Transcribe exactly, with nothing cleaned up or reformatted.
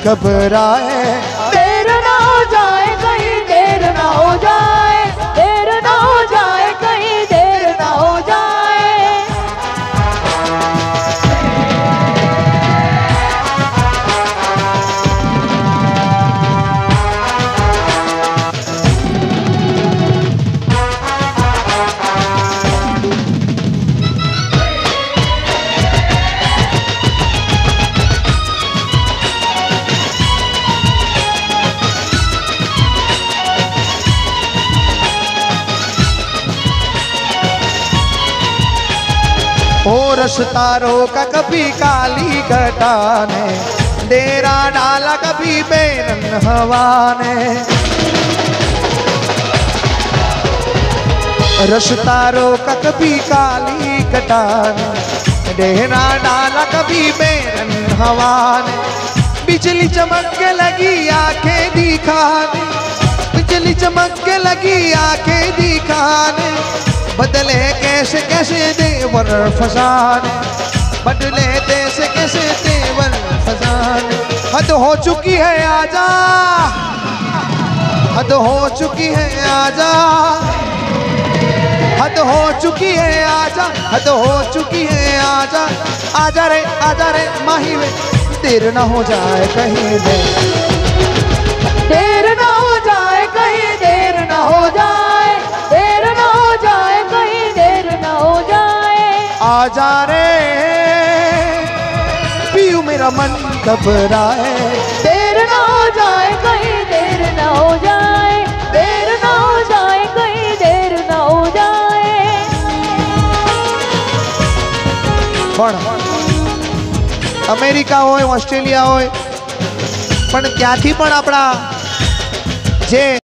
घबराए। देर ना हो जाए कहीं देर ना हो जाए, देर ना हो जाए कहीं देर ना हो जाए। ओ रास्ता रोका कभी काली घटा ने, डेरा डाला कभी बेरन हवा ने। रास्ता रोका कभी काली घटा ने, डेरा डाला कभी बेरन हवा ने। बिजली चमक के लगी आंखें दिखाने, बिजली चमक के लगी आंखें दिखाने। बदले कैसे कैसे देवर फसाने, बदले कैसे कैसे देवर फसाने। हद हो चुकी है आजा, हद हो चुकी है आजा, हद हो चुकी है आजा, हद हो चुकी है आजा। आजा रे आजा रे माही वे, देर ना हो जाए कहीं दे, देर ना हो जाए कहीं देर ना हो जाए, देर ना हो जाए कहीं देर ना हो जाए। आजा रे पियू मेरा मन घबराए। देर ना हो जाए कहीं देर ना हो जाए, देर ना हो जाए कहीं देर ना हो जाए। पण अमेरिका होय ऑस्ट्रेलिया होय, पण ત્યાંથી પણ આપણા જે